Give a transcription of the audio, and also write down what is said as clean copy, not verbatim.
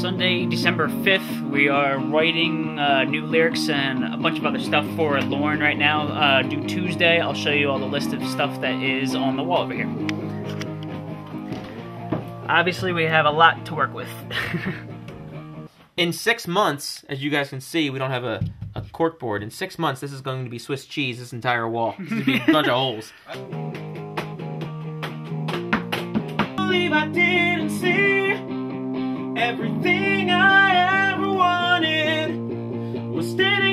Sunday, December 5th. We are writing new lyrics and a bunch of other stuff for Loren right now. Due Tuesday, I'll show you all the list of stuff that is on the wall over here. Obviously, we have a lot to work with. In 6 months, as you guys can see, we don't have a cork board. In 6 months, this is going to be Swiss cheese, this entire wall. This is going to be a bunch of holes. I believe I didn't see everything I ever wanted was standing